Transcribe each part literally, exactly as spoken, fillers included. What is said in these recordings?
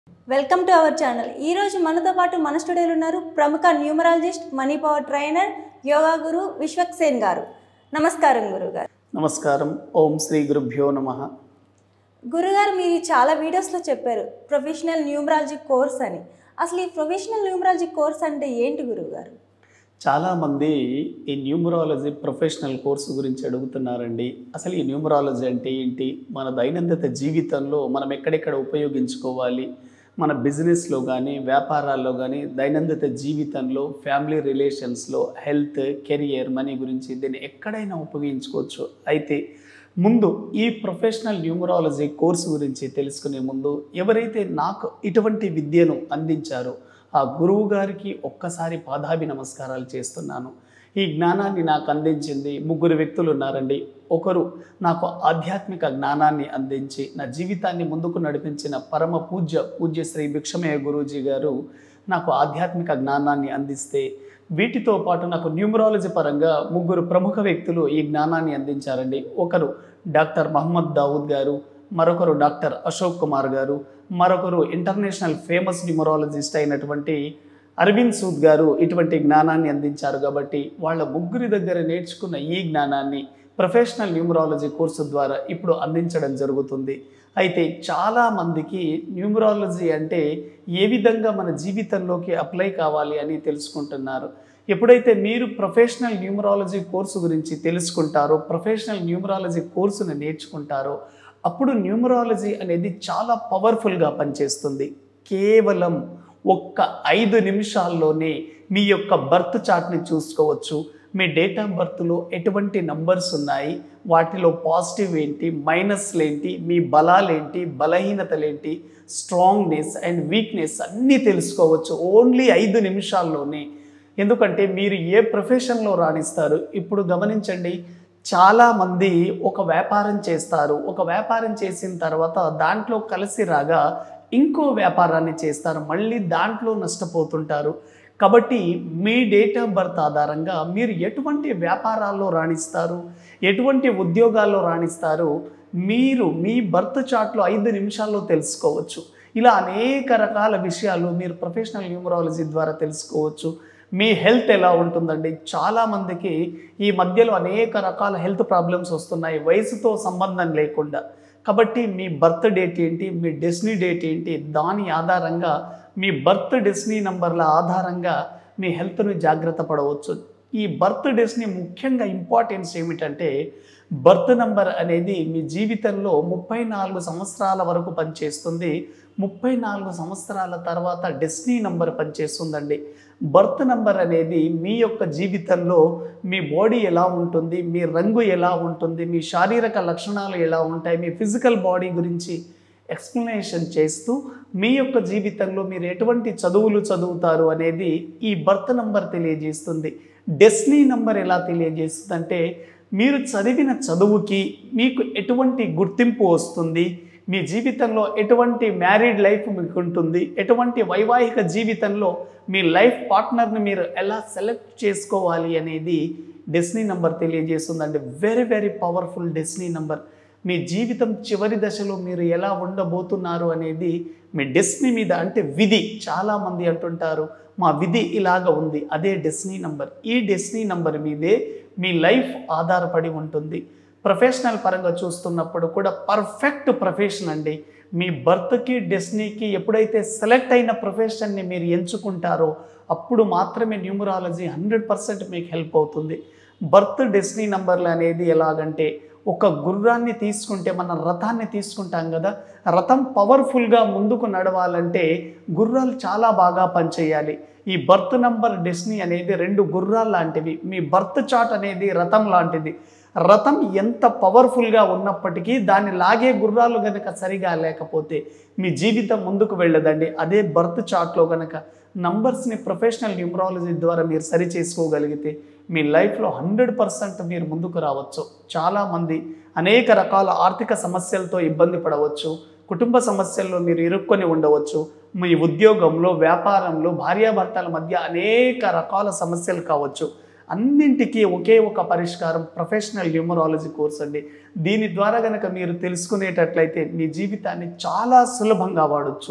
Welcome to our channel. ఈ రోజు మనతో పాటు మన స్టూడియోలో ఉన్నారు ప్రముఖ numerologist, money power trainer, yoga guru Vishwaksen garu. నమస్కారం గురుగారు. నమస్కారం. ఓం శ్రీ గురుభ్యో నమః. గురుగారు, మీరు చాలా వీడియోస్లో చెప్పారు ప్రొఫెషనల్ న్యూమరాలజీ కోర్స్ అని. అసలు ఈ ప్రొఫెషనల్ న్యూమరాలజీ కోర్స్ అంటే ఏంటి గురుగారు? చాలామంది ఈ న్యూమరాలజీ ప్రొఫెషనల్ కోర్సు గురించి అడుగుతున్నారండి. అసలు ఈ న్యూమరాలజీ అంటే ఏంటి, మన దైనందిన జీవితంలో మనం ఎక్కడెక్కడ ఉపయోగించుకోవాలి, మన బిజినెస్లో కానీ వ్యాపారాల్లో కానీ దైనందిన జీవితంలో ఫ్యామిలీ రిలేషన్స్లో హెల్త్ కెరియర్ మనీ గురించి దీన్ని ఎక్కడైనా ఉపయోగించుకోవచ్చు. అయితే ముందు ఈ ప్రొఫెషనల్ న్యూమరాలజీ కోర్సు గురించి తెలుసుకునే ముందు ఎవరైతే నాకు ఇటువంటి విద్యను అందించారో ఆ గురువు గారికి ఒక్కసారి పాదాభి నమస్కారాలు చేస్తున్నాను. ఈ జ్ఞానాన్ని నాకు అందించింది ముగ్గురు వ్యక్తులు ఉన్నారండి. ఒకరు నాకు ఆధ్యాత్మిక జ్ఞానాన్ని అందించి నా జీవితాన్ని ముందుకు నడిపించిన పరమ పూజ్య పూజ్య శ్రీ భిక్షమయ్య గురూజీ గారు నాకు ఆధ్యాత్మిక జ్ఞానాన్ని అందిస్తే, వీటితో పాటు నాకు న్యూమరాలజీ పరంగా ముగ్గురు ప్రముఖ వ్యక్తులు ఈ జ్ఞానాన్ని అందించారండి. ఒకరు డాక్టర్ మహమ్మద్ దావుద్ గారు, మరొకరు డాక్టర్ అశోక్ కుమార్ గారు, మరొకరు ఇంటర్నేషనల్ ఫేమస్ న్యూమరాలజిస్ట్ అయినటువంటి అరవింద్ సూద్ గారు ఇటువంటి జ్ఞానాన్ని అందించారు. కాబట్టి వాళ్ళ ముగ్గురి దగ్గర నేర్చుకున్న ఈ జ్ఞానాన్ని ప్రొఫెషనల్ న్యూమరాలజీ కోర్సు ద్వారా ఇప్పుడు అందించడం జరుగుతుంది. అయితే చాలామందికి న్యూమరాలజీ అంటే ఏ విధంగా మన జీవితంలోకి అప్లై కావాలి అని తెలుసుకుంటున్నారు. ఎప్పుడైతే మీరు ప్రొఫెషనల్ న్యూమరాలజీ కోర్సు గురించి తెలుసుకుంటారో, ప్రొఫెషనల్ న్యూమరాలజీ కోర్సును నేర్చుకుంటారో, అప్పుడు న్యూమరాలజీ అనేది చాలా పవర్ఫుల్గా పనిచేస్తుంది. కేవలం ఒక్క ఐదు నిమిషాల్లోనే మీ యొక్క బర్త్ చార్ట్ని చూసుకోవచ్చు. మీ డేట్ ఆఫ్ బర్త్లో ఎటువంటి నంబర్స్ ఉన్నాయి, వాటిలో పాజిటివ్ ఏంటి, మైనస్లు ఏంటి, మీ బలాలేంటి, బలహీనతలేంటి, స్ట్రాంగ్నెస్ అండ్ వీక్నెస్ అన్నీ తెలుసుకోవచ్చు ఓన్లీ ఐదు నిమిషాల్లోనే. ఎందుకంటే మీరు ఏ ప్రొఫెషన్లో రాణిస్తారు. ఇప్పుడు గమనించండి, చాలామంది ఒక వ్యాపారం చేస్తారు. ఒక వ్యాపారం చేసిన తర్వాత దాంట్లో కలిసి రాగా ఇంకో వ్యాపారాన్ని చేస్తారు, మళ్ళీ దాంట్లో నష్టపోతుంటారు. కాబట్టి మీ డేట్ ఆఫ్ బర్త్ ఆధారంగా మీరు ఎటువంటి వ్యాపారాల్లో రాణిస్తారు, ఎటువంటి ఉద్యోగాల్లో రాణిస్తారు, మీరు మీ బర్త్ చార్ట్లో ఐదు నిమిషాల్లో తెలుసుకోవచ్చు. ఇలా అనేక రకాల విషయాలు మీరు ప్రొఫెషనల్ న్యూమరాలజీ ద్వారా తెలుసుకోవచ్చు. మీ హెల్త్ ఎలా ఉంటుందండి, చాలామందికి ఈ మధ్యలో అనేక రకాల హెల్త్ ప్రాబ్లమ్స్ వస్తున్నాయి వయసుతో సంబంధం లేకుండా. కాబట్టి మీ బర్త్ డేట్ ఏంటి, మీ డెస్టినీ డేట్ ఏంటి, దాని ఆధారంగా మీ బర్త్ డెస్టినీ నంబర్ల ఆధారంగా మీ హెల్త్ను జాగ్రత్త పడవచ్చు. ఈ బర్త్ డెస్టినీ ముఖ్యంగా ఇంపార్టెన్స్ ఏమిటంటే, బర్త్ నంబర్ అనేది మీ జీవితంలో ముప్పై నాలుగు సంవత్సరాల వరకు పనిచేస్తుంది. ముప్పై నాలుగు సంవత్సరాల తర్వాత డెస్టినీ నంబర్ పనిచేస్తుందండి. బర్త్ నంబర్ అనేది మీ యొక్క జీవితంలో మీ బాడీ ఎలా ఉంటుంది, మీ రంగు ఎలా ఉంటుంది, మీ శారీరక లక్షణాలు ఎలా ఉంటాయి, మీ ఫిజికల్ బాడీ గురించి ఎక్స్ప్లెనేషన్ చేస్తూ మీ యొక్క జీవితంలో మీరు ఎటువంటి చదువులు చదువుతారు అనేది ఈ బర్త్ నంబర్ తెలియజేస్తుంది. డెస్టినీ నంబర్ ఎలా తెలియజేస్తుంది అంటే, మీరు చదివిన చదువుకి మీకు ఎటువంటి గుర్తింపు వస్తుంది, మీ జీవితంలో ఎటువంటి మ్యారీడ్ లైఫ్ మీకు ఉంటుంది, ఎటువంటి వైవాహిక జీవితంలో మీ లైఫ్ పార్ట్నర్ని మీరు ఎలా సెలెక్ట్ చేసుకోవాలి అనేది డెస్టినీ నంబర్ తెలియజేస్తుందండి. Very very powerful destiny number. మీ జీవితం చివరి దశలో మీరు ఎలా ఉండబోతున్నారు అనేది మీ డెస్టినీ మీద, అంటే విధి. చాలామంది అంటుంటారు మా విధి ఇలాగ ఉంది, అదే డెస్టినీ నంబర్. ఈ డెస్టినీ నంబర్ మీదే మీ లైఫ్ ఆధారపడి ఉంటుంది. ప్రొఫెషనల్ పరంగా చూస్తున్నప్పుడు కూడా పర్ఫెక్ట్ ప్రొఫెషన్ అండి. మీ బర్త్కి డెస్టినీకి ఎప్పుడైతే సెలెక్ట్ అయిన ప్రొఫెషన్ని మీరు ఎంచుకుంటారో అప్పుడు మాత్రమే న్యూమరాలజీ హండ్రెడ్ పర్సెంట్ మీకు హెల్ప్ అవుతుంది. బర్త్ డెస్టినీ నంబర్లు అనేది ఎలాగంటే, ఒక గుర్రాన్ని తీసుకుంటే మన రథాన్ని తీసుకుంటాం కదా, రథం పవర్ఫుల్గా ముందుకు నడవాలంటే గుర్రాలు చాలా బాగా పనిచేయాలి. ఈ బర్త్ నంబర్ డెస్టినీ అనేది రెండు గుర్రాలు లాంటివి. మీ బర్త్ చార్ట్ అనేది రథం లాంటిది. రథం ఎంత పవర్ఫుల్గా ఉన్నప్పటికీ దాన్ని లాగే గుర్రాలు గనక సరిగా లేకపోతే మీ జీవితం ముందుకు వెళ్ళదండి. అదే బర్త్ చార్ట్లో గనక నంబర్స్ని ప్రొఫెషనల్ న్యూమరాలజీ ద్వారా మీరు సరి చేసుకోగలిగితే మీ లైఫ్లో హండ్రెడ్ పర్సెంట్ మీరు ముందుకు రావచ్చు. చాలామంది అనేక రకాల ఆర్థిక సమస్యలతో ఇబ్బంది పడవచ్చు, కుటుంబ సమస్యల్లో మీరు ఇరుక్కొని ఉండవచ్చు, మీ ఉద్యోగంలో వ్యాపారంలో భార్యాభర్తల మధ్య అనేక రకాల సమస్యలు కావచ్చు. అన్నింటికీ ఒకే ఒక పరిష్కారం ప్రొఫెషనల్ న్యూమరాలజీ కోర్స్ అండి. దీని ద్వారా గనక మీరు తెలుసుకునేటట్లయితే మీ జీవితాన్ని చాలా సులభంగా వాడచ్చు.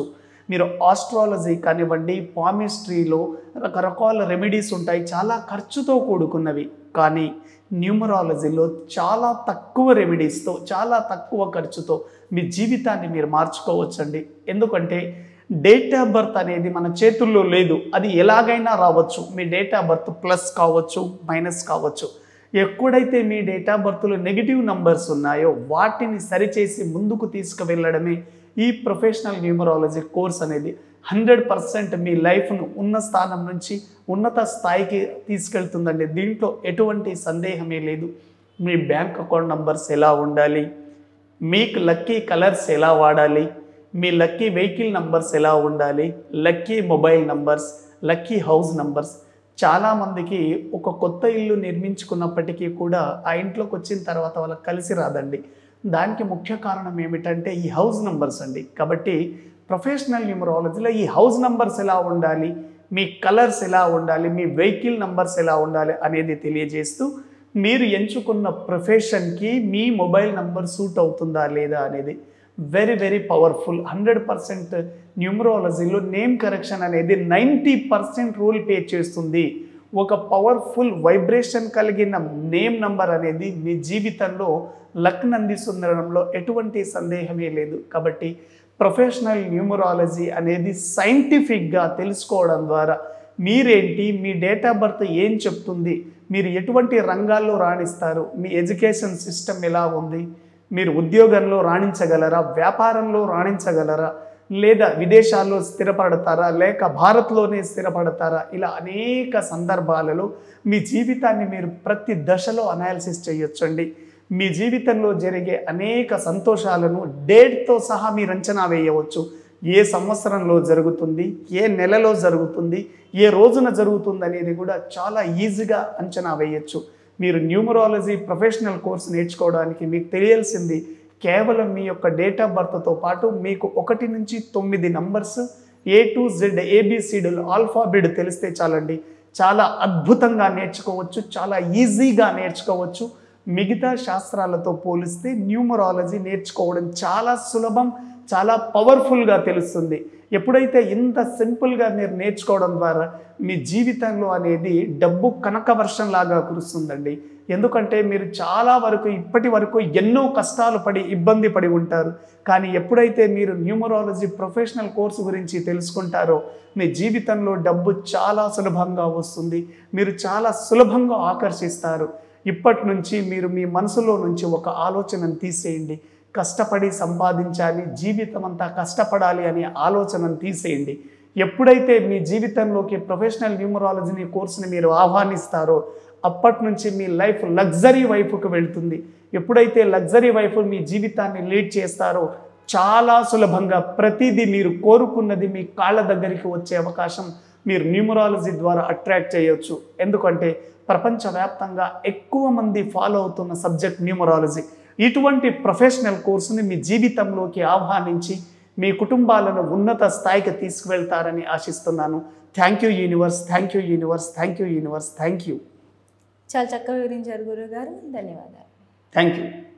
మీరు ఆస్ట్రాలజీ కానివ్వండి, పామిస్ట్రీలో రకరకాల రెమెడీస్ ఉంటాయి, చాలా ఖర్చుతో కూడుకున్నవి. కానీ న్యూమరాలజీలో చాలా తక్కువ రెమెడీస్తో, చాలా తక్కువ ఖర్చుతో మీ జీవితాన్ని మీరు మార్చుకోవచ్చండి. ఎందుకంటే డేట్ ఆఫ్ బర్త్ అనేది మన చేతుల్లో లేదు, అది ఎలాగైనా రావచ్చు. మీ డేట్ ఆఫ్ బర్త్ ప్లస్ కావచ్చు, మైనస్ కావచ్చు. ఎక్కడైతే మీ డేట్ ఆఫ్ బర్త్లో నెగిటివ్ నంబర్స్ ఉన్నాయో వాటిని సరిచేసి ముందుకు తీసుకువెళ్ళడమే ఈ ప్రొఫెషనల్ న్యూమరాలజీ కోర్స్ అనేది. హండ్రెడ్ పర్సెంట్ మీ లైఫ్ను ఉన్న స్థానం నుంచి ఉన్నత స్థాయికి తీసుకెళ్తుందండి. దీంట్లో ఎటువంటి సందేహమే లేదు. మీ బ్యాంక్ అకౌంట్ నంబర్స్ ఎలా ఉండాలి, మీకు లక్కీ కలర్స్ ఎలా వాడాలి, మీ లక్కీ వెహికల్ నంబర్స్ ఎలా ఉండాలి, lucky mobile numbers, lucky house numbers. చాలామందికి ఒక కొత్త ఇల్లు నిర్మించుకున్నప్పటికీ కూడా ఆ ఇంట్లోకి వచ్చిన తర్వాత వాళ్ళకి కలిసి రాదండి. దానికి ముఖ్య కారణం ఏమిటంటే ఈ హౌస్ నంబర్స్ అండి. కాబట్టి ప్రొఫెషనల్ న్యూమరాలజీలో ఈ హౌస్ నంబర్స్ ఎలా ఉండాలి, మీ కలర్స్ ఎలా ఉండాలి, మీ వెహికల్ నంబర్స్ ఎలా ఉండాలి అనేది తెలియజేస్తూ మీరు ఎంచుకున్న ప్రొఫెషన్కి మీ మొబైల్ నంబర్ సూట్ అవుతుందా లేదా అనేది very very powerful. Hundred percent న్యూమరాలజీలో నేమ్ కరెక్షన్ అనేది నైంటీ పర్సెంట్ రోల్ ప్లే చేస్తుంది. ఒక పవర్ఫుల్ వైబ్రేషన్ కలిగిన నేమ్ నంబర్ అనేది మీ జీవితంలో లక్ను అందిస్తుండడంలో ఎటువంటి సందేహమే లేదు. కాబట్టి ప్రొఫెషనల్ న్యూమరాలజీ అనేది సైంటిఫిక్గా తెలుసుకోవడం ద్వారా మీరేంటి, మీ డేట్ ఆఫ్ బర్త్ ఏం చెప్తుంది, మీరు ఎటువంటి రంగాల్లో రాణిస్తారు, మీ ఎడ్యుకేషన్ సిస్టమ్ ఎలా ఉంది, మీరు ఉద్యోగంలో రాణించగలరా, వ్యాపారంలో రాణించగలరా, లేదా విదేశాల్లో స్థిరపడతారా, లేక భారత్లోనే స్థిరపడతారా, ఇలా అనేక సందర్భాలలో మీ జీవితాన్ని మీరు ప్రతి దశలో అనాలిసిస్ చేయొచ్చండి. మీ జీవితంలో జరిగే అనేక సంతోషాలను డేట్తో సహా మీరు అంచనా వేయవచ్చు. ఏ సంవత్సరంలో జరుగుతుంది, ఏ నెలలో జరుగుతుంది, ఏ రోజున జరుగుతుంది అనేది కూడా చాలా ఈజీగా అంచనా వేయచ్చు. మీరు న్యూమరాలజీ ప్రొఫెషనల్ కోర్స్ నేర్చుకోవడానికి మీకు తెలియాల్సింది కేవలం మీ యొక్క డేట్ ఆఫ్ బర్త్తో పాటు మీకు ఒకటి నుంచి తొమ్మిది నంబర్స్ ఏ టు జెడ్ ఏబిసిడీలు ఆల్ఫాబెట్ తెలిస్తే చాలండి. చాలా అద్భుతంగా నేర్చుకోవచ్చు, చాలా ఈజీగా నేర్చుకోవచ్చు. మిగతా శాస్త్రాలతో పోలిస్తే న్యూమరాలజీ నేర్చుకోవడం చాలా సులభం, చాలా పవర్ఫుల్గా తెలుస్తుంది. ఎప్పుడైతే ఇంత సింపుల్గా మీరు నేర్చుకోవడం ద్వారా మీ జీవితంలో అనేది డబ్బు కనక వర్షంలాగా కురుస్తుందండి. ఎందుకంటే మీరు చాలా వరకు ఇప్పటి వరకు ఎన్నో కష్టాలు పడి ఇబ్బంది పడి ఉంటారు. కానీ ఎప్పుడైతే మీరు న్యూమరాలజీ ప్రొఫెషనల్ కోర్సు గురించి తెలుసుకుంటారో మీ జీవితంలో డబ్బు చాలా సులభంగా వస్తుంది, మీరు చాలా సులభంగా ఆకర్షిస్తారు. ఇప్పటి నుంచి మీరు మీ మనసులో నుంచి ఒక ఆలోచనను తీసేయండి. కష్టపడి సంపాదించాలి, జీవితం అంతా కష్టపడాలి అనే ఆలోచనను తీసేయండి. ఎప్పుడైతే మీ జీవితంలోకి ప్రొఫెషనల్ న్యూమరాలజీ కోర్సుని మీరు ఆహ్వానిస్తారో అప్పటి నుంచి మీ లైఫ్ లగ్జరీ వైపుకు వెళ్తుంది. ఎప్పుడైతే లగ్జరీ వైపు మీ జీవితాన్ని లీడ్ చేస్తారో చాలా సులభంగా ప్రతిదీ మీరు కోరుకున్నది మీ కాళ్ళ దగ్గరికి వచ్చే అవకాశం మీరు న్యూమరాలజీ ద్వారా అట్రాక్ట్ చేయొచ్చు. ఎందుకంటే ప్రపంచవ్యాప్తంగా ఎక్కువ మంది ఫాలో అవుతున్న సబ్జెక్ట్ న్యూమరాలజీ. ఇటువంటి ప్రొఫెషనల్ కోర్సుని మీ జీవితంలోకి ఆహ్వానించి మీ కుటుంబాలను ఉన్నత స్థాయికి తీసుకువెళ్తారని ఆశిస్తున్నాను. Thank you universe, thank you universe, thank you universe, thank you. చాలా చక్కగా వివరించారు గురువు గారు, ధన్యవాదాలు. Thank you.